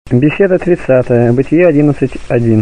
Беседа 30. Бытие 11.1.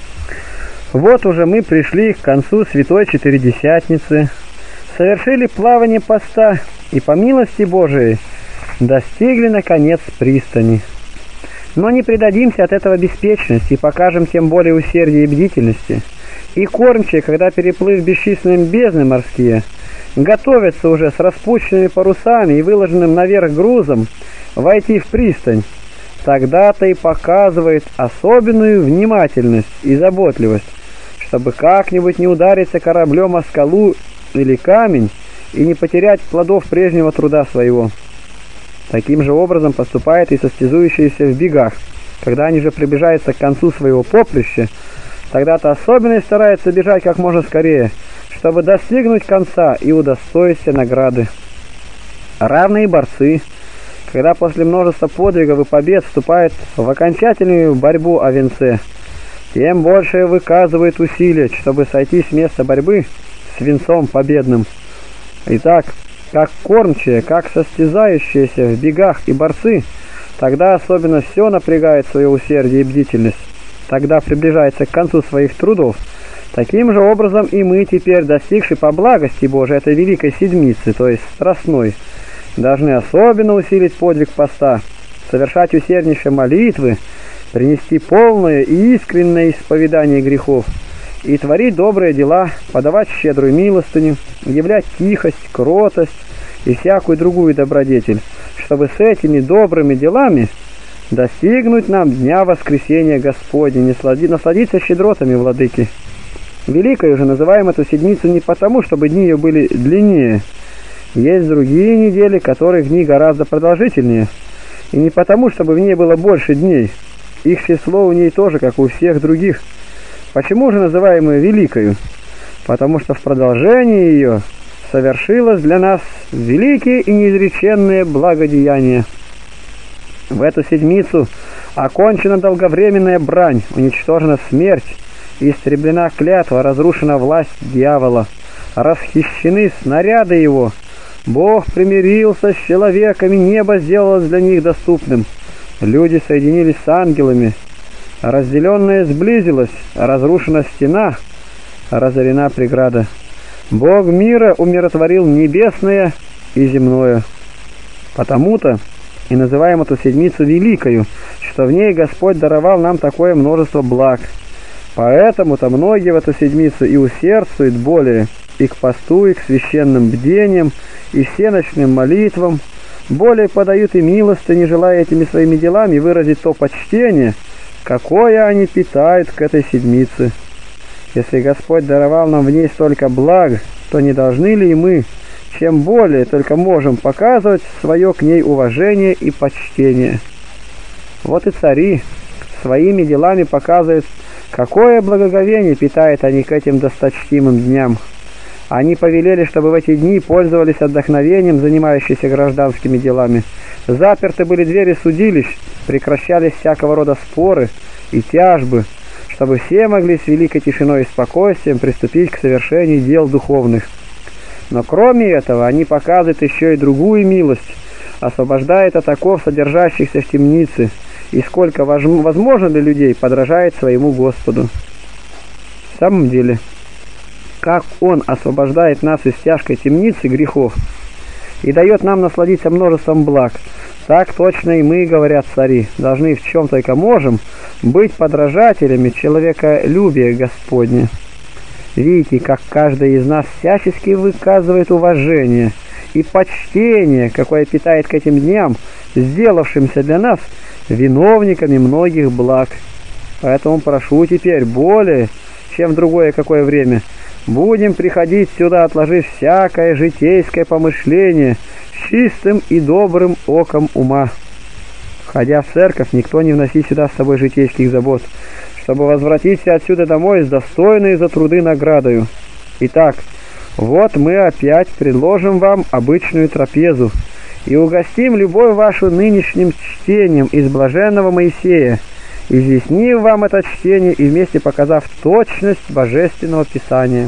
Вот уже мы пришли к концу Святой Четыредесятницы, совершили плавание поста и по милости Божией достигли наконец пристани. Но не предадимся от этого беспечности и покажем тем более усердия и бдительности. И кормчие, когда переплыв бесчисленные бездны морские, готовятся уже с распущенными парусами и выложенным наверх грузом войти в пристань, тогда-то и показывает особенную внимательность и заботливость, чтобы как-нибудь не удариться кораблем о скалу или камень и не потерять плодов прежнего труда своего. Таким же образом поступает и состязующиеся в бегах. Когда они же приближаются к концу своего поприща, тогда-то особенно и стараются бежать как можно скорее, чтобы достигнуть конца и удостоиться награды. Равные борцы, когда после множества подвигов и побед вступают в окончательную борьбу о венце, тем больше выказывают усилия, чтобы сойти с места борьбы с венцом победным. Итак, как кормчие, как состязающиеся в бегах и борцы, тогда особенно все напрягает свое усердие и бдительность, тогда приближается к концу своих трудов. Таким же образом и мы теперь, достигши по благости Божией этой великой седмицы, то есть страстной, должны особенно усилить подвиг поста, совершать усерднейшие молитвы, принести полное и искреннее исповедание грехов и творить добрые дела, подавать щедрую милостыню, являть тихость, кротость и всякую другую добродетель, чтобы с этими добрыми делами достигнуть нам дня воскресения Господня, насладиться щедротами Владыки. Великой уже называем эту седмицу не потому, чтобы дни ее были длиннее. Есть другие недели, которых дни гораздо продолжительнее, и не потому, чтобы в ней было больше дней. Их число у ней тоже, как у всех других. Почему же называем ее великою? Потому что в продолжении ее совершилось для нас великие и неизреченные благодеяния. В эту седмицу окончена долговременная брань, уничтожена смерть, истреблена клятва, разрушена власть дьявола, расхищены снаряды его. Бог примирился с человеками, небо сделалось для них доступным. Люди соединились с ангелами, разделенное сблизилось, разрушена стена, разорена преграда. Бог мира умиротворил небесное и земное. Потому-то и называем эту седмицу великою, что в ней Господь даровал нам такое множество благ. Поэтому-то многие в эту седмицу и усердствуют более и к посту, и к священным бдениям, и всеночным молитвам, более подают и милостыни, желая этими своими делами выразить то почтение, какое они питают к этой седмице. Если Господь даровал нам в ней столько благ, то не должны ли и мы, чем более только можем показывать свое к ней уважение и почтение? Вот и цари своими делами показывают, какое благоговение питают они к этим досточтимым дням. Они повелели, чтобы в эти дни пользовались отдохновением занимающиеся гражданскими делами. Заперты были двери судилищ, прекращались всякого рода споры и тяжбы, чтобы все могли с великой тишиной и спокойствием приступить к совершению дел духовных. Но кроме этого, они показывают еще и другую милость, освобождают от оков, содержащихся в темнице, и сколько возможно для людей подражает своему Господу. В самом деле, как Он освобождает нас из тяжкой темницы грехов и дает нам насладиться множеством благ, так точно и мы, говорят цари, должны в чем только можем быть подражателями человеколюбия Господня. Видите, как каждый из нас всячески выказывает уважение и почтение, какое питает к этим дням, сделавшимся для нас виновниками многих благ. Поэтому прошу теперь более, чем в другое какое время, будем приходить сюда, отложив всякое житейское помышление с чистым и добрым оком ума. Входя в церковь, никто не вноси сюда с собой житейских забот, чтобы возвратиться отсюда домой с достойной за труды наградою. Итак, вот мы опять предложим вам обычную трапезу и угостим любовь вашу нынешним чтением из блаженного Моисея, изъяснив вам это чтение и вместе показав точность Божественного Писания.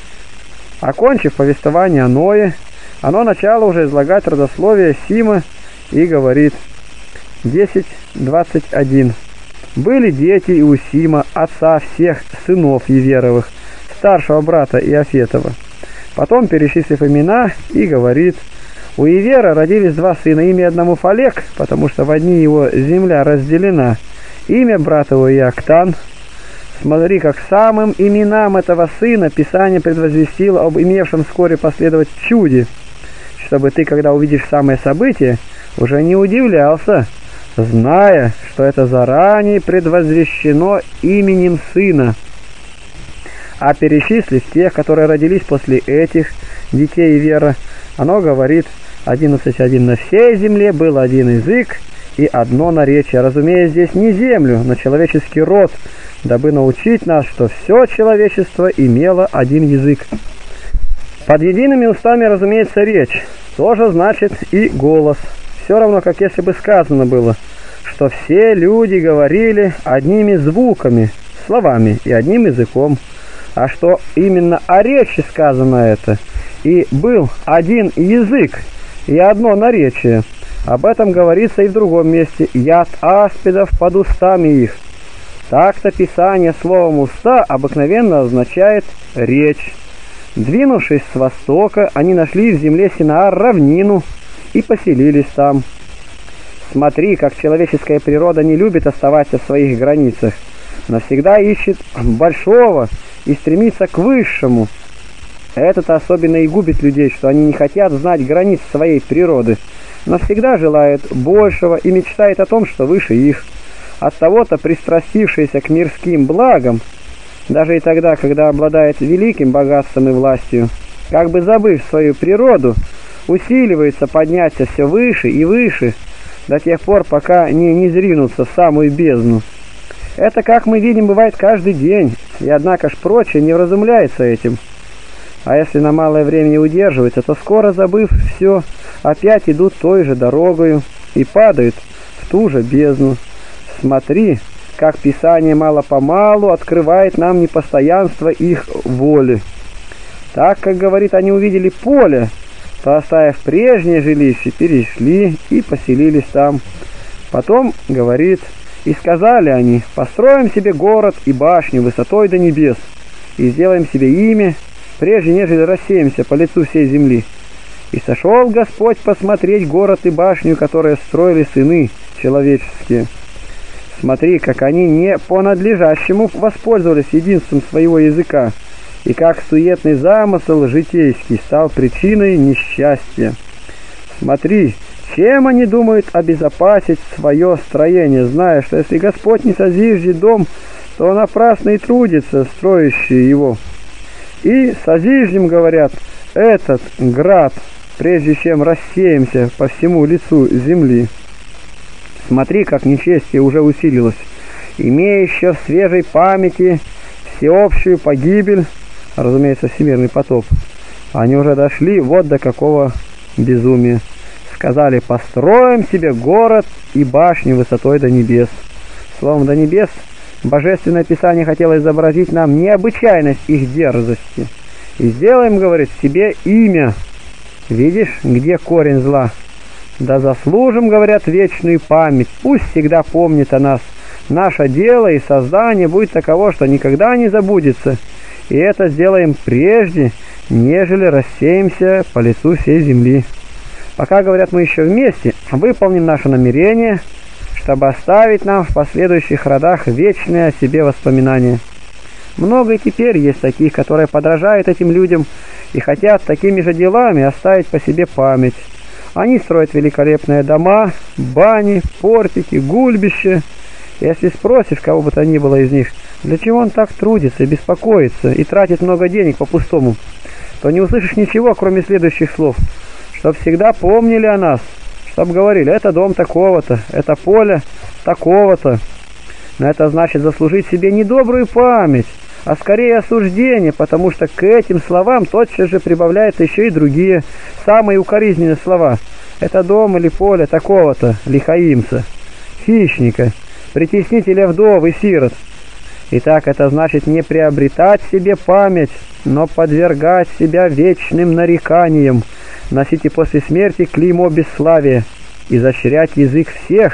Окончив повествование о Ное, оно начало уже излагать родословие Сима и говорит: 10:21. Были дети Иусима, отца всех сынов Еверовых, старшего брата Иофетова. Потом, перечислив имена, и говорит: у Евера родились два сына, имя одному Фалек, потому что в одни его земля разделена, имя брата его Иоктан. Смотри, как самым именам этого сына Писание предвозвестило об имевшем вскоре последовать чуде, чтобы ты, когда увидишь самое событие, уже не удивлялся, зная, что это заранее предвозвещено именем сына. А перечислив тех, которые родились после этих детей Евера, оно говорит 11:1. На всей земле был один язык и одно наречие. Разумея здесь не землю, но человеческий род, дабы научить нас, что все человечество имело один язык. Под едиными устами, разумеется, речь, тоже значит и голос. Все равно, как если бы сказано было, что все люди говорили одними звуками, словами и одним языком, а что именно о речи сказано это, и был один язык и одно наречие. Об этом говорится и в другом месте: яд аспидов под устами их. Так-то Писание словом «уста» обыкновенно означает «речь». Двинувшись с востока, они нашли в земле Синаар равнину и поселились там. Смотри, как человеческая природа не любит оставаться в своих границах, но всегда ищет большого и стремится к высшему. Это-то особенно и губит людей, что они не хотят знать границ своей природы, но всегда желают большего и мечтают о том, что выше их. Оттого-то пристрастившиеся к мирским благам, даже и тогда, когда обладает великим богатством и властью, как бы забыв свою природу, усиливается подняться все выше и выше, до тех пор, пока не зринутся в самую бездну. Это, как мы видим, бывает каждый день, и однако ж прочее не вразумляется этим. А если на малое время не удерживается, то скоро, забыв все, опять идут той же дорогою и падают в ту же бездну. Смотри, как Писание мало-помалу открывает нам непостоянство их воли. Так, как говорит, они увидели поле, то, оставив прежнее жилище, перешли и поселились там. Потом, говорит, и сказали они: построим себе город и башню высотой до небес, и сделаем себе имя, прежде нежели рассеемся по лицу всей земли. И сошел Господь посмотреть город и башню, которые строили сыны человеческие. Смотри, как они не по надлежащему воспользовались единством своего языка, и как суетный замысел житейский стал причиной несчастья. Смотри, чем они думают обезопасить свое строение, зная, что если Господь не созиждет дом, то напрасно и трудится строящий его. И созиждем, говорят, этот град, прежде чем рассеемся по всему лицу земли. Смотри, как нечестие уже усилилось, имея еще в свежей памяти всеобщую погибель, разумеется, всемирный потоп. Они уже дошли вот до какого безумия. Сказали: построим себе город и башню высотой до небес. Словом, до небес Божественное Писание хотело изобразить нам необычайность их дерзости. И сделаем, говорит, себе имя. Видишь, где корень зла? Да заслужим, говорят, вечную память. Пусть всегда помнит о нас. Наше дело и создание будет таково, что никогда не забудется. И это сделаем прежде, нежели рассеемся по лицу всей земли. Пока, говорят, мы еще вместе, выполним наше намерение, чтобы оставить нам в последующих родах вечные о себе воспоминания. Много и теперь есть таких, которые подражают этим людям и хотят такими же делами оставить по себе память. Они строят великолепные дома, бани, портики, гульбища. Если спросишь кого бы то ни было из них, для чего он так трудится, беспокоится и тратит много денег по-пустому, то не услышишь ничего, кроме следующих слов: чтоб всегда помнили о нас, чтоб говорили: это дом такого-то, это поле такого-то. Но это значит заслужить себе не добрую память, а скорее осуждение, потому что к этим словам тотчас же прибавляются еще и другие, самые укоризненные слова. Это дом или поле такого-то, лихаимца, хищника, притеснителя вдов и сирот. Итак, это значит не приобретать себе память, но подвергать себя вечным нареканиям, носить и после смерти клеймо бесславия, изощрять язык всех,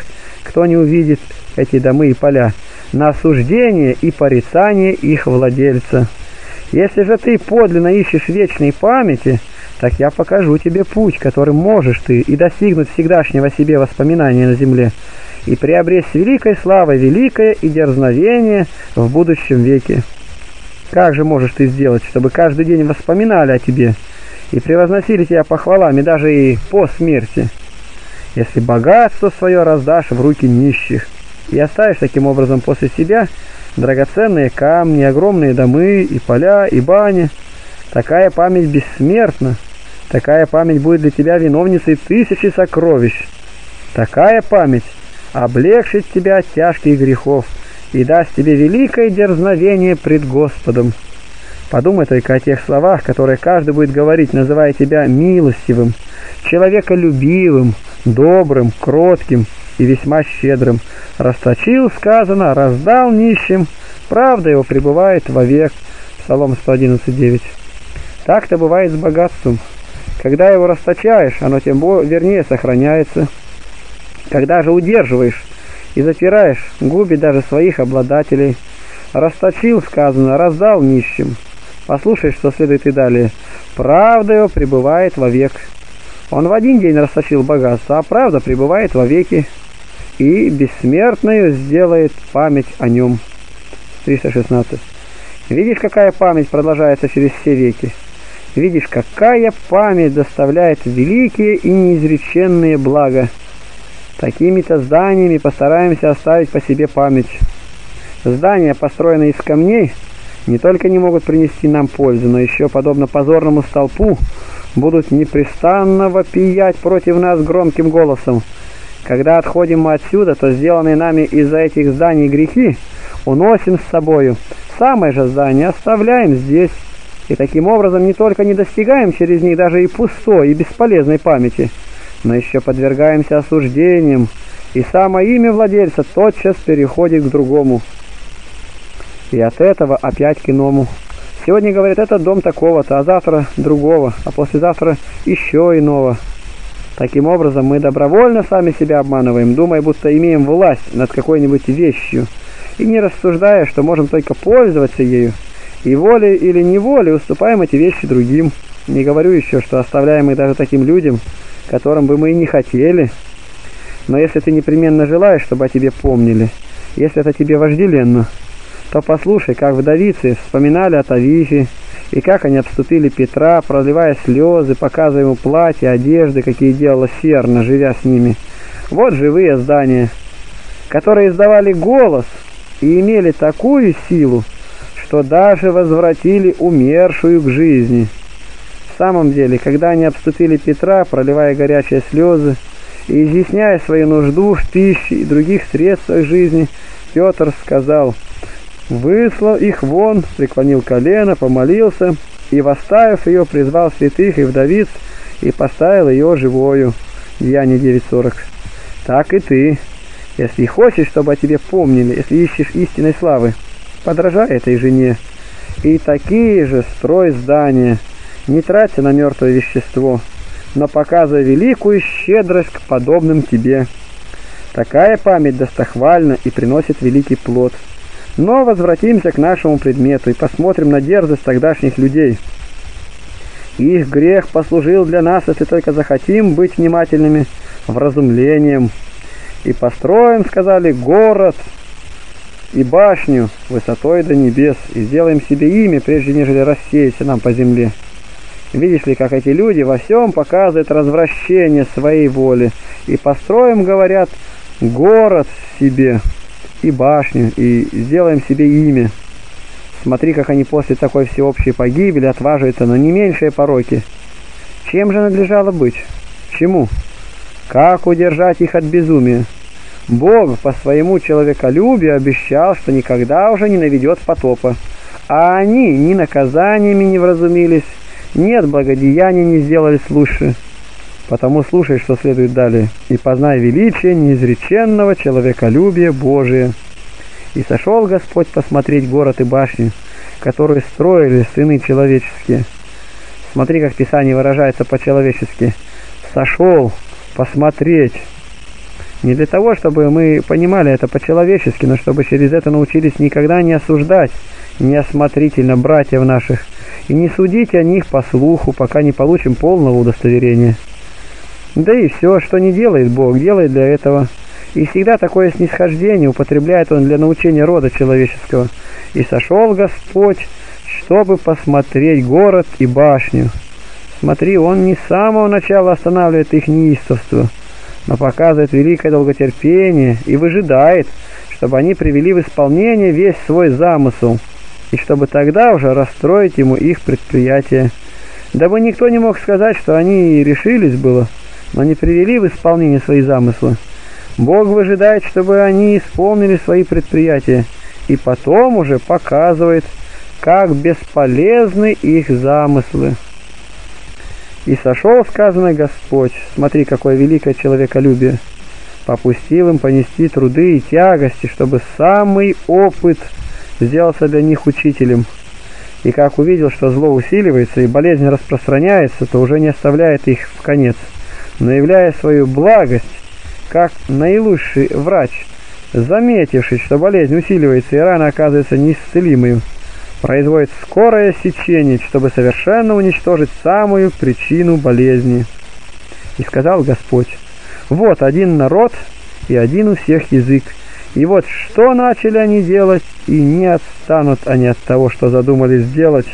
кто не увидит эти домы и поля, на осуждение и порицание их владельца. Если же ты подлинно ищешь вечной памяти, так я покажу тебе путь, которым можешь ты и достигнуть всегдашнего себе воспоминания на земле, и приобресть великой славой великое и дерзновение в будущем веке. Как же можешь ты сделать, чтобы каждый день воспоминали о тебе и превозносили тебя похвалами даже и по смерти, если богатство свое раздашь в руки нищих и оставишь таким образом после себя драгоценные камни, огромные домы и поля и бани? Такая память бессмертна, такая память будет для тебя виновницей тысячи сокровищ, такая память облегчит тебя от тяжких грехов и даст тебе великое дерзновение пред Господом. Подумай только о тех словах, которые каждый будет говорить, называя тебя милостивым, человеколюбивым, добрым, кротким и весьма щедрым. Расточил, сказано, раздал нищим, правда его пребывает вовек. Псалом 111:9. Так-то бывает с богатством. Когда его расточаешь, оно тем вернее сохраняется. Когда же удерживаешь и запираешь, губит даже своих обладателей. Расточил, сказано, раздал нищим. Послушай, что следует и далее. Правда его пребывает вовек. Он в один день расточил богатство, а правда пребывает вовеки, и бессмертную сделает память о нем. 316. Видишь, какая память продолжается через все веки? Видишь, какая память доставляет великие и неизреченные блага? Такими-то зданиями постараемся оставить по себе память. Здания, построенные из камней, не только не могут принести нам пользу, но еще, подобно позорному столпу, будут непрестанно вопиять против нас громким голосом. Когда отходим мы отсюда, то сделанные нами из-за этих зданий грехи уносим с собою. Самое же здание оставляем здесь, и таким образом не только не достигаем через них даже и пустой, и бесполезной памяти, но еще подвергаемся осуждениям, и самое имя владельца тотчас переходит к другому. И от этого опять к иному. Сегодня, говорят, этот дом такого-то, а завтра другого, а послезавтра еще иного. Таким образом, мы добровольно сами себя обманываем, думая, будто имеем власть над какой-нибудь вещью, и не рассуждая, что можем только пользоваться ею, и волей или неволей уступаем эти вещи другим. Не говорю еще, что оставляем их даже таким людям, которым бы мы и не хотели. Но если ты непременно желаешь, чтобы о тебе помнили, если это тебе вожделенно, то послушай, как вдовицы вспоминали о Тавифе, и как они обступили Петра, проливая слезы, показывая ему платья, одежды, какие делала Серна, живя с ними. Вот живые здания, которые издавали голос и имели такую силу, что даже возвратили умершую к жизни. В самом деле, когда они обступили Петра, проливая горячие слезы и изъясняя свою нужду в пище и других средствах жизни, Петр сказал: выслал их вон, преклонил колено, помолился, и, восставив ее, призвал святых и вдовиц, и поставил ее живою. Деяние 9:40. Так и ты, если хочешь, чтобы о тебе помнили, если ищешь истинной славы, подражай этой жене, и такие же строй здания, не траться на мертвое вещество, но показывай великую щедрость к подобным тебе. Такая память достохвальна и приносит великий плод. Но возвратимся к нашему предмету и посмотрим на дерзость тогдашних людей. Их грех послужил для нас, если только захотим быть внимательными, вразумлением. И построим, сказали, город и башню высотой до небес, и сделаем себе имя, прежде нежели рассеяться нам по земле. Видишь ли, как эти люди во всем показывают развращение своей воли. И построим, говорят, город себе и башню, и сделаем себе имя. Смотри, как они после такой всеобщей погибели отваживаются на не меньшие пороки. Чем же надлежало быть? Чему? Как удержать их от безумия? Бог по своему человеколюбию обещал, что никогда уже не наведет потопа. А они ни наказаниями не вразумились, ни от благодеяния не сделались лучше. Потому слушай, что следует далее. «И познай величие неизреченного человеколюбия Божия. И сошел Господь посмотреть город и башню, которые строили сыны человеческие». Смотри, как Писание выражается по-человечески. «Сошел посмотреть». Не для того, чтобы мы понимали это по-человечески, но чтобы через это научились никогда не осуждать неосмотрительно братьев наших и не судить о них по слуху, пока не получим полного удостоверения. Да и все, что не делает Бог, делает для этого. И всегда такое снисхождение употребляет Он для научения рода человеческого. И сошел Господь, чтобы посмотреть город и башню. Смотри, Он не с самого начала останавливает их неистовство, но показывает великое долготерпение и выжидает, чтобы они привели в исполнение весь свой замысел, и чтобы тогда уже расстроить ему их предприятие. Дабы никто не мог сказать, что они решились было, но не привели в исполнение свои замыслы. Бог выжидает, чтобы они исполнили свои предприятия, и потом уже показывает, как бесполезны их замыслы. И сошел, сказано, Господь, смотри, какое великое человеколюбие, попустил им понести труды и тягости, чтобы самый опыт сделался для них учителем. И как увидел, что зло усиливается и болезнь распространяется, то уже не оставляет их в конец, но являя свою благость, как наилучший врач, заметивший, что болезнь усиливается и рана оказывается неисцелимой, производит скорое сечение, чтобы совершенно уничтожить самую причину болезни. И сказал Господь: вот один народ и один у всех язык, и вот что начали они делать, и не отстанут они от того, что задумали сделать.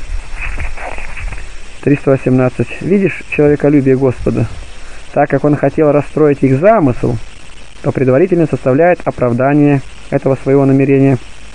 318. Видишь человеколюбие Господа? Так как Он хотел расстроить их замысел, то предварительно составляет оправдание этого своего намерения,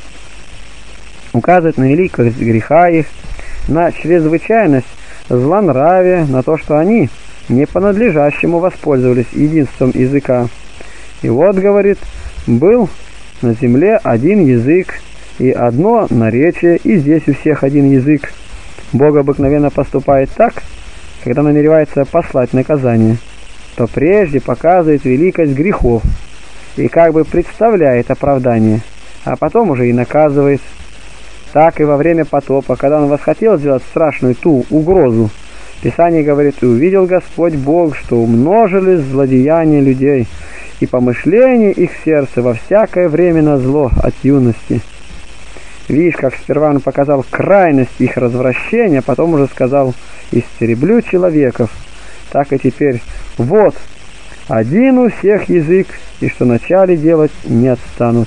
указывает на великость греха их, на чрезвычайность злонравия, на то, что они не по-надлежащему воспользовались единством языка. И вот, говорит, был на земле один язык и одно наречие, и здесь у всех один язык. Бог обыкновенно поступает так, когда намеревается послать наказание, то прежде показывает великость грехов и как бы представляет оправдание, а потом уже и наказывает. Так и во время потопа, когда Он восхотел сделать страшную ту угрозу, Писание говорит: «И увидел Господь Бог, что умножились злодеяния людей, и помышления их сердца во всякое время на зло от юности». Видишь, как сперва Он показал крайность их развращения, а потом уже сказал: «Истреблю человеков». Так и теперь: вот один у всех язык, и что начали делать, не отстанут.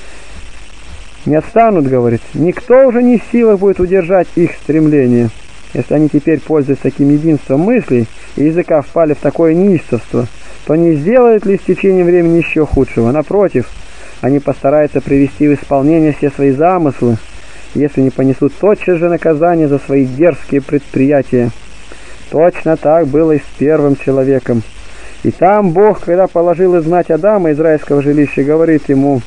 Не отстанут, говорит, никто уже не в силах будет удержать их стремление. Если они теперь, пользуясь таким единством мыслей и языка, впали в такое неистовство, то не сделают ли с течением времени еще худшего? Напротив, они постараются привести в исполнение все свои замыслы, если не понесут тотчас же наказание за свои дерзкие предприятия. Точно так было и с первым человеком. И там Бог, когда положил изгнать Адама из райского жилища, говорит ему: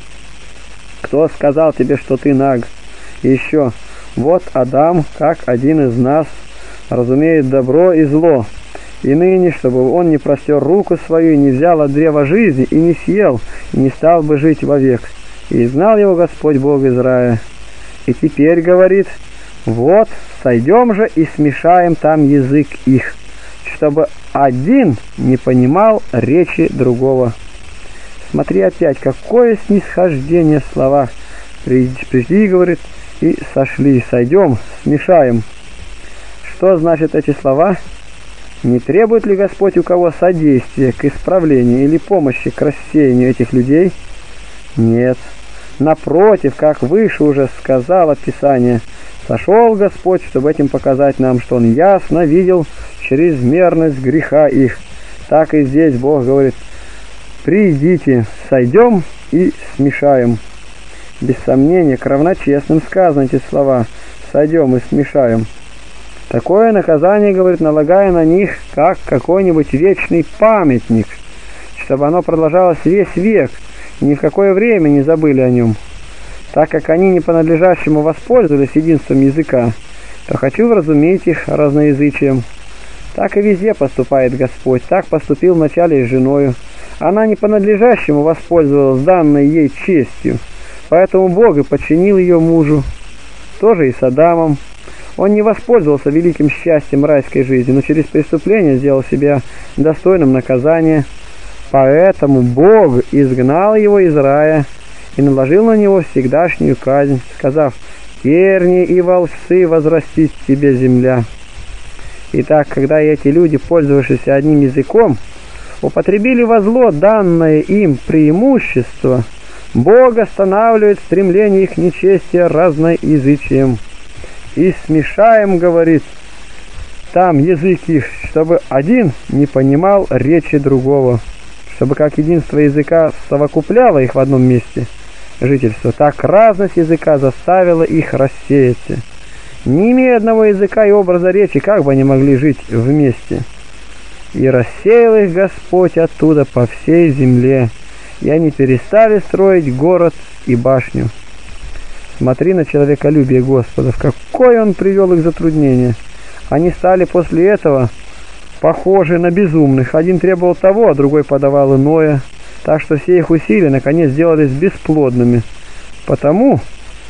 «Кто сказал тебе, что ты наг?» И еще: «Вот Адам, как один из нас, разумеет добро и зло. И ныне, чтобы он не простер руку свою, и не взял от древа жизни, и не съел, и не стал бы жить вовек. И изгнал его Господь Бог из рая. И теперь, говорит, вот, сойдем же и смешаем там язык их, чтобы один не понимал речи другого». Смотри опять, какое снисхождение в словах. Пришли, говорит, и сошли, сойдем, смешаем. Что значит эти слова? Не требует ли Господь у кого содействия к исправлению или помощи к рассеянию этих людей? Нет. Напротив, как выше уже сказало Писание, сошел Господь, чтобы этим показать нам, что Он ясно видел чрезмерность греха их. Так и здесь Бог говорит: «Придите, сойдем и смешаем». Без сомнения, к равночестным сказаны эти слова: «Сойдем и смешаем». Такое наказание, говорит, налагая на них, как какой-нибудь вечный памятник, чтобы оно продолжалось весь век, и ни в какое время не забыли о нем. Так как они не по-надлежащему воспользовались единством языка, то хочу вразумить их разноязычием. Так и везде поступает Господь. Так поступил вначале и с женою. Она не по-надлежащему воспользовалась данной ей честью, поэтому Бог и подчинил ее мужу. Тоже и с Адамом. Он не воспользовался великим счастьем райской жизни, но через преступление сделал себя достойным наказания. Поэтому Бог изгнал его из рая и наложил на него всегдашнюю казнь, сказав: «Терни и волцы возрастит тебе земля». Итак, когда эти люди, пользовавшиеся одним языком, употребили во зло данное им преимущество, Бог останавливает стремление их нечестия разноязычием. «И смешаем, — говорит, — там язык их, чтобы один не понимал речи другого». Чтобы как единство языка совокупляло их в одном месте жительства, так разность языка заставила их рассеяться. Не имея одного языка и образа речи, как бы они могли жить вместе? «И рассеял их Господь оттуда по всей земле, и они перестали строить город и башню». Смотри на человеколюбие Господа, в какое Он привел их затруднение. Они стали после этого похожи на безумных. Один требовал того, а другой подавал иное, так что все их усилия наконец сделались бесплодными. Потому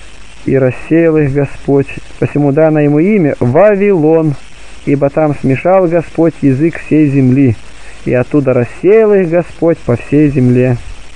и рассеял их Господь, посему дано ему имя Вавилон, ибо там смешал Господь язык всей земли, и оттуда рассеял их Господь по всей земле.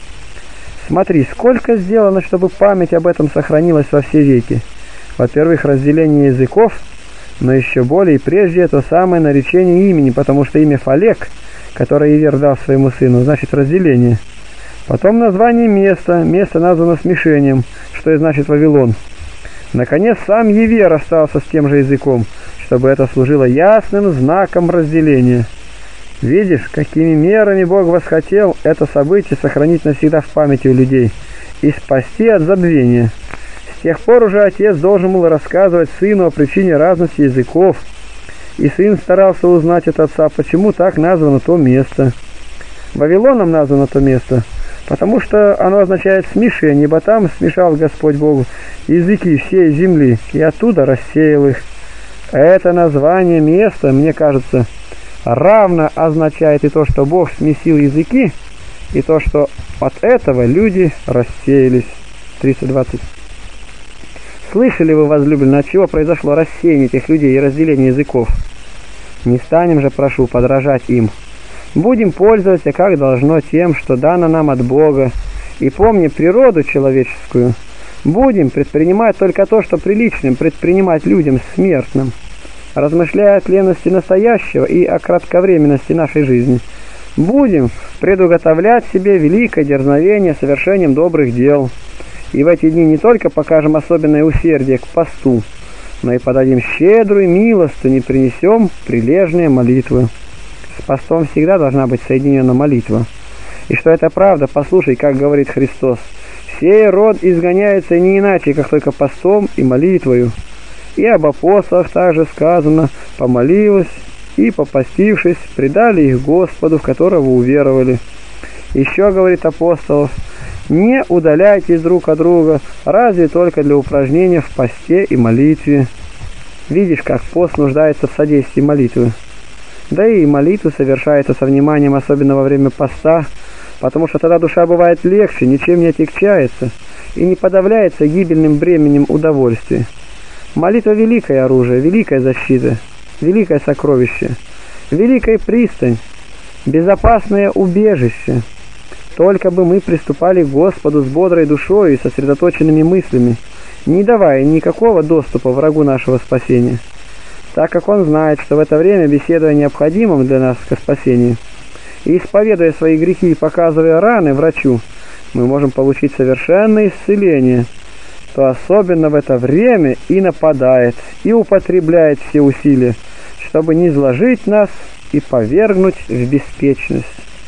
Смотри, сколько сделано, чтобы память об этом сохранилась во все веки. Во-первых, разделение языков, но еще более и прежде то самое наречение имени, потому что имя Фалек, которое Ивер дал своему сыну, значит разделение. Потом название места, место названо смешением, что и значит Вавилон. Наконец, сам Ивер остался с тем же языком, чтобы это служило ясным знаком разделения. Видишь, какими мерами Бог восхотел это событие сохранить навсегда в памяти у людей и спасти от забвения. С тех пор уже отец должен был рассказывать сыну о причине разности языков, и сын старался узнать от отца, почему так названо то место. Вавилоном названо то место, потому что оно означает смешение, ибо там смешал Господь Бог языки всей земли, и оттуда рассеял их. Это название места, мне кажется, равно означает и то, что Бог смесил языки, и то, что от этого люди рассеялись. 320. Слышали вы, возлюбленные, от чего произошло рассеяние этих людей и разделение языков? Не станем же, прошу, подражать им. Будем пользоваться, как должно, тем, что дано нам от Бога, и помни природу человеческую. Будем предпринимать только то, что приличным предпринимать людям смертным, размышляя о тленности настоящего и о кратковременности нашей жизни. Будем предуготовлять себе великое дерзновение совершением добрых дел. И в эти дни не только покажем особенное усердие к посту, но и подадим щедрую милостыню и принесем прилежные молитвы. С постом всегда должна быть соединена молитва. И что это правда, послушай, как говорит Христос: «Сей род изгоняется не иначе, как только постом и молитвою». И об апостолах также сказано: «Помолившись и попастившись, предали их Господу, в которого уверовали». Еще говорит апостолов: «Не удаляйтесь друг от друга, разве только для упражнения в посте и молитве». Видишь, как пост нуждается в содействии молитвы. Да и молитва совершается со вниманием, особенно во время поста, потому что тогда душа бывает легче, ничем не отягчается и не подавляется гибельным бременем удовольствия. Молитва — великое оружие, великая защита, великое сокровище, великая пристань, безопасное убежище. Только бы мы приступали к Господу с бодрой душой и сосредоточенными мыслями, не давая никакого доступа врагу нашего спасения, так как Он знает, что в это время, беседуя необходимым для нас ко спасению, и исповедуя свои грехи и показывая раны врачу, мы можем получить совершенное исцеление, то особенно в это время и нападает, и употребляет все усилия, чтобы низложить нас и повергнуть в беспечность.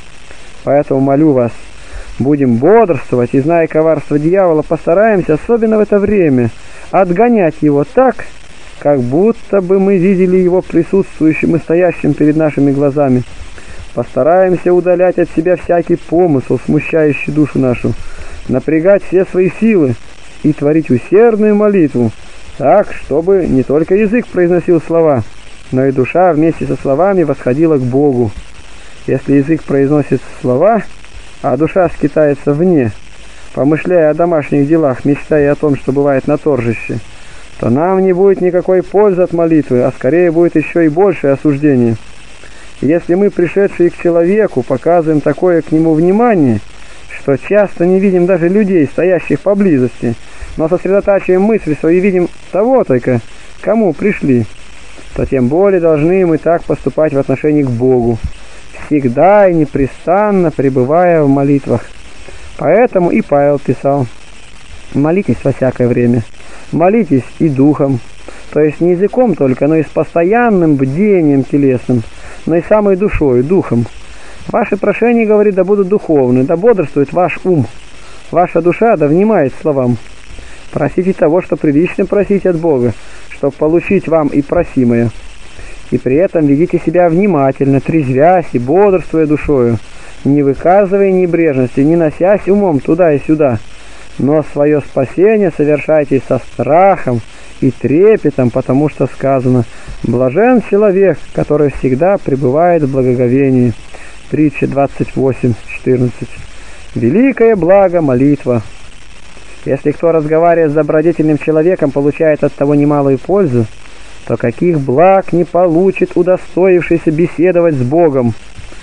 Поэтому молю вас, будем бодрствовать, и, зная коварство дьявола, постараемся, особенно в это время, отгонять его так, как будто бы мы видели его присутствующим и стоящим перед нашими глазами. Постараемся удалять от себя всякий помысл, смущающий душу нашу, напрягать все свои силы и творить усердную молитву, так, чтобы не только язык произносил слова, но и душа вместе со словами восходила к Богу. Если язык произносит слова, а душа скитается вне, помышляя о домашних делах, мечтая о том, что бывает на торжище, то нам не будет никакой пользы от молитвы, а скорее будет еще и большее осуждение. Если мы, пришедшие к человеку, показываем такое к нему внимание, что часто не видим даже людей, стоящих поблизости, но сосредотачиваем мысли свои, видим того только, кому пришли, то тем более должны мы так поступать в отношении к Богу, всегда и непрестанно пребывая в молитвах. Поэтому и Павел писал: «Молитесь во всякое время, молитесь и духом», то есть не языком только, но и с постоянным бдением телесным, но и самой душой, духом. Ваши прошения, говорит, да будут духовны, да бодрствует ваш ум, ваша душа да внимает словам. Просите того, что прилично просить от Бога, чтобы получить вам и просимое. И при этом ведите себя внимательно, трезвясь и бодрствуя душою, не выказывая небрежности, не носясь умом туда и сюда, но свое спасение совершайте со страхом и трепетом, потому что сказано: «Блажен человек, который всегда пребывает в благоговении». Притча 28:14. Великое благо молитва. Если кто, разговаривая с добродетельным человеком, получает от того немалую пользу, то каких благ не получит удостоившийся беседовать с Богом?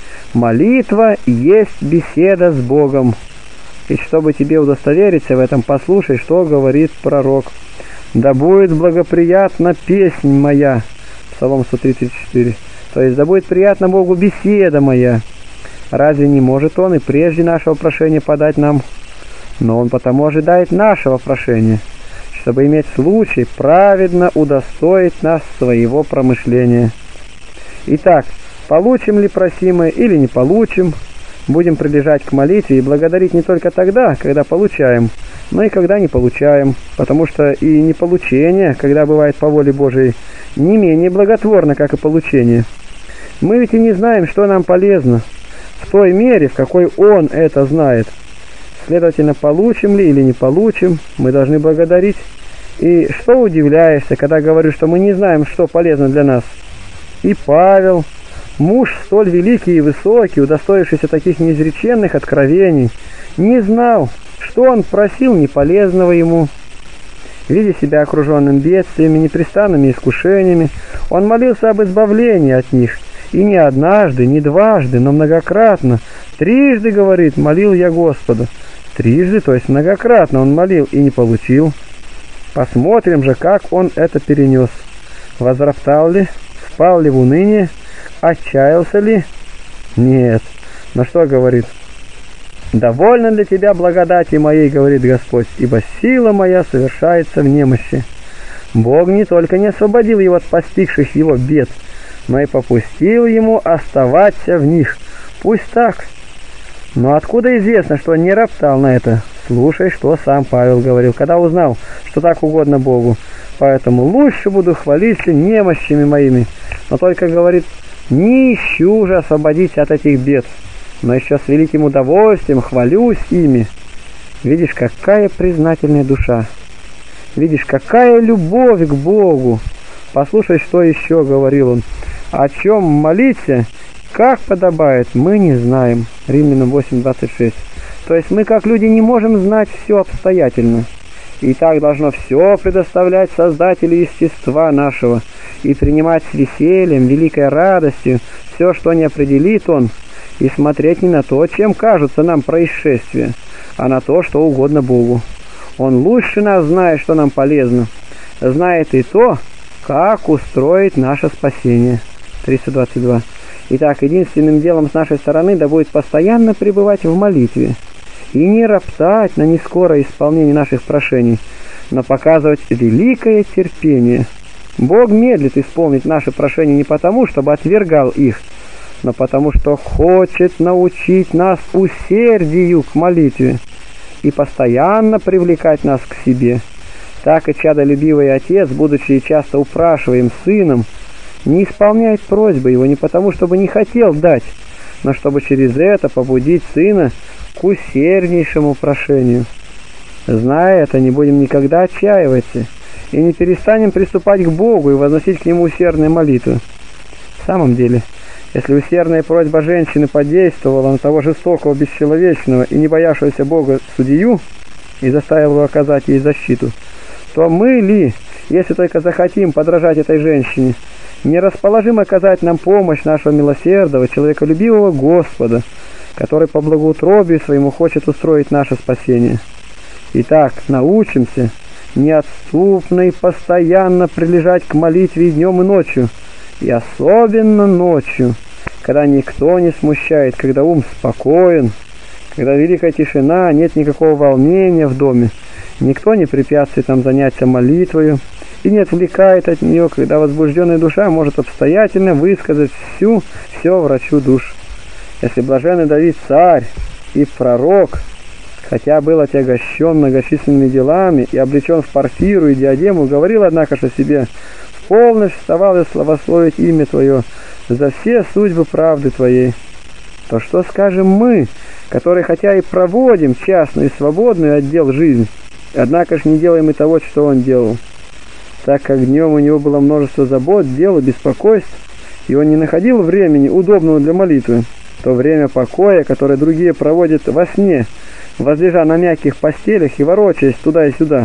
Молитва есть беседа с Богом. И чтобы тебе удостовериться в этом, послушай, что говорит пророк. «Да будет благоприятна песнь моя». Псалом 134. То есть, да будет приятна Богу беседа моя. Разве не может Он и прежде нашего прошения подать нам? Но Он потому ожидает нашего прошения, чтобы иметь случай праведно удостоить нас своего промышления. Итак, получим ли просимое или не получим, будем прилежать к молитве и благодарить не только тогда, когда получаем, но и когда не получаем, потому что и неполучение, когда бывает по воле Божией, не менее благотворно, как и получение. Мы ведь и не знаем, что нам полезно, в той мере, в какой Он это знает. Следовательно, получим ли или не получим, мы должны благодарить. И что удивляешься, когда говорю, что мы не знаем, что полезно для нас? И Павел, муж столь великий и высокий, удостоившийся таких неизреченных откровений, не знал, что он просил неполезного ему. Видя себя окруженным бедствиями, непрестанными искушениями, он молился об избавлении от них. И не однажды, не дважды, но многократно, трижды, говорит, молил я Господа. Трижды, то есть многократно он молил и не получил. Посмотрим же, как он это перенес. Возроптал ли, впал ли в уныние, отчаялся ли? Нет. Но что говорит? «Довольно для тебя благодати моей, говорит Господь, ибо сила моя совершается в немощи». Бог не только не освободил его от постигших его бед, но и попустил ему оставаться в них. Пусть так. Но откуда известно, что он не роптал на это? Слушай, что сам Павел говорил, когда узнал, что так угодно Богу. Поэтому лучше буду хвалиться немощами моими. Но только, говорит, не ищу же освободиться от этих бед, но еще с великим удовольствием хвалюсь ими. Видишь, какая признательная душа. Видишь, какая любовь к Богу. Послушай, что еще говорил он. О чем молиться, как подобает, мы не знаем. Римлянам 8:26. То есть мы, как люди, не можем знать все обстоятельно. И так должно все предоставлять Создателю естества нашего и принимать с весельем, великой радостью все, что не определит Он, и смотреть не на то, чем кажутся нам происшествия, а на то, что угодно Богу. Он лучше нас знает, что нам полезно, знает и то, как устроить наше спасение. 322. Итак, единственным делом с нашей стороны да будет постоянно пребывать в молитве и не роптать на нескорое исполнение наших прошений, но показывать великое терпение. Бог медлит исполнить наши прошения не потому, чтобы отвергал их, но потому что хочет научить нас усердию к молитве и постоянно привлекать нас к себе. Так и чадолюбивый отец, будучи часто упрашиваем сыном, не исполняет просьбы его не потому, чтобы не хотел дать, но чтобы через это побудить сына к усерднейшему прошению. Зная это, не будем никогда отчаиваться и не перестанем приступать к Богу и возносить к Нему усердные молитвы. В самом деле, если усердная просьба женщины подействовала на того жестокого, бесчеловечного и не боявшегося Бога судью и заставила его оказать ей защиту, то мы ли, если только захотим подражать этой женщине, не расположим оказать нам помощь нашего милосердного, человеколюбивого Господа, который по благоутробию своему хочет устроить наше спасение. Итак, научимся неотступно и постоянно прилежать к молитве и днем, и ночью, и особенно ночью, когда никто не смущает, когда ум спокоен, когда великая тишина, нет никакого волнения в доме, никто не препятствует нам заняться молитвою и не отвлекает от нее, когда возбужденная душа может обстоятельно высказать все врачу душ. Если блаженный Давид царь и пророк, хотя был отягощен многочисленными делами и облечен в парфиру и диадему, говорил, однако же, себе: «В полночь вставал и славословить имя Твое за все судьбы правды Твоей». То что скажем мы, которые хотя и проводим частную и свободную отдел жизнь, однако же не делаем и того, что он делал? Так как днем у него было множество забот, дел и беспокойств, и он не находил времени, удобного для молитвы, то время покоя, которое другие проводят во сне, возлежа на мягких постелях и ворочаясь туда и сюда,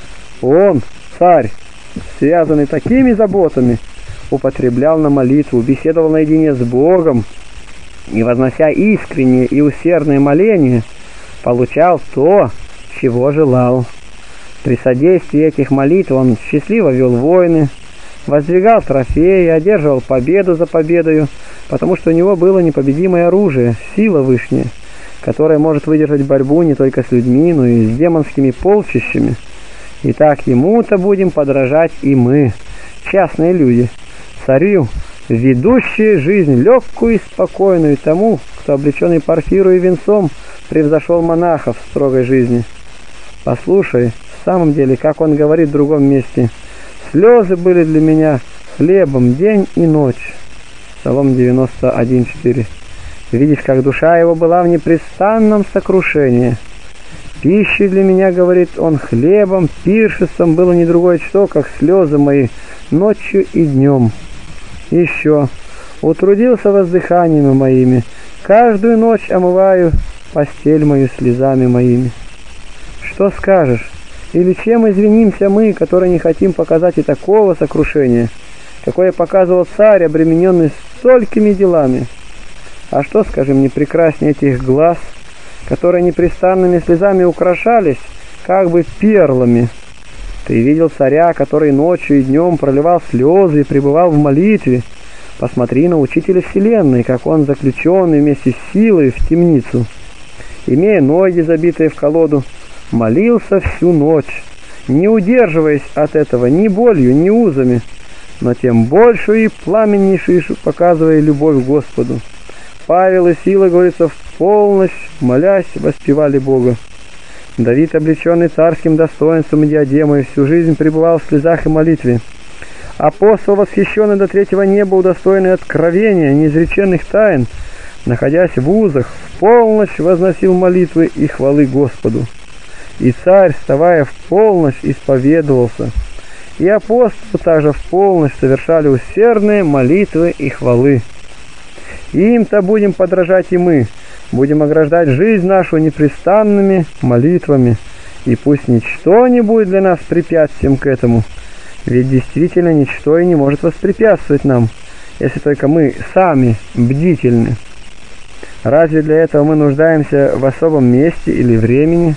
он, царь, связанный такими заботами, употреблял на молитву, беседовал наедине с Богом, и, вознося искреннее и усердное моление, получал то, чего желал. При содействии этих молитв он счастливо вел войны, воздвигал трофеи, одерживал победу за победою, потому что у него было непобедимое оружие, сила вышняя, которая может выдержать борьбу не только с людьми, но и с демонскими полчищами. Итак, ему-то будем подражать и мы, частные люди, царю, ведущие жизнь легкую и спокойную тому, кто, облеченный парфирой и венцом, превзошел монахов в строгой жизни. Послушай, в самом деле, как он говорит в другом месте: «Слезы были для меня хлебом день и ночь». Псалом 91:4. Видишь, как душа его была в непрестанном сокрушении. «Пищей для меня, — говорит он, — хлебом, пиршеством было не другое что, как слезы мои ночью и днем». Еще: «Утрудился воздыханиями моими, каждую ночь омываю постель мою слезами моими». Что скажешь? Или чем извинимся мы, которые не хотим показать и такого сокрушения, какое показывал царь, обремененный столькими делами? А что, скажем, не прекраснее этих глаз, которые непрестанными слезами украшались, как бы перлами? Ты видел царя, который ночью и днем проливал слезы и пребывал в молитве. Посмотри на учителя вселенной, как он, заключенный вместе с силой в темницу, имея ноги забитые в колоду, молился всю ночь, не удерживаясь от этого ни болью, ни узами, но тем большую и пламеннейшую показывая любовь к Господу. Павел и Сила, говорится, в полночь, молясь, воспевали Бога. Давид, облеченный царским достоинством и диадемой, всю жизнь пребывал в слезах и молитве. Апостол, восхищенный до третьего неба, удостоенный откровения, неизреченных тайн, находясь в узах, в полночь возносил молитвы и хвалы Господу. И царь, вставая в полночь, исповедовался. И апостолы также в полночь совершали усердные молитвы и хвалы. Им-то будем подражать и мы, будем ограждать жизнь нашу непрестанными молитвами, и пусть ничто не будет для нас препятствием к этому, ведь действительно ничто и не может воспрепятствовать нам, если только мы сами бдительны. Разве для этого мы нуждаемся в особом месте или времени?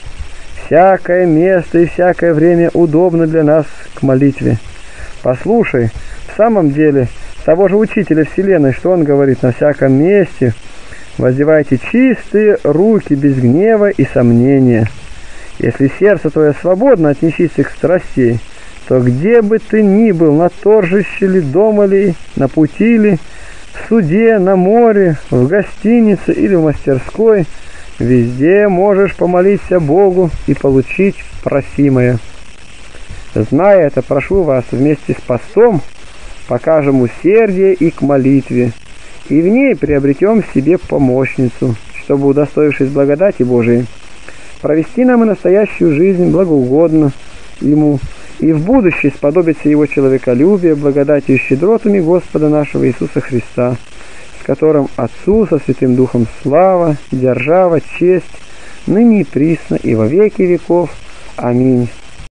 Всякое место и всякое время удобно для нас к молитве. Послушай, в самом деле, того же Учителя Вселенной, что он говорит: на всяком месте воздевайте чистые руки без гнева и сомнения. Если сердце твое свободно от нечистых страстей, то где бы ты ни был, на торжище ли, дома ли, на пути ли, в суде, на море, в гостинице или в мастерской, везде можешь помолиться Богу и получить просимое. Зная это, прошу вас, вместе с постом покажем усердие и к молитве, и в ней приобретем себе помощницу, чтобы, удостоившись благодати Божией, провести нам и настоящую жизнь благоугодно Ему, и в будущее сподобиться Его человеколюбия, благодатью и щедротами Господа нашего Иисуса Христа, с которым Отцу со Святым Духом слава, держава, честь, ныне и присно, и во веки веков. Аминь.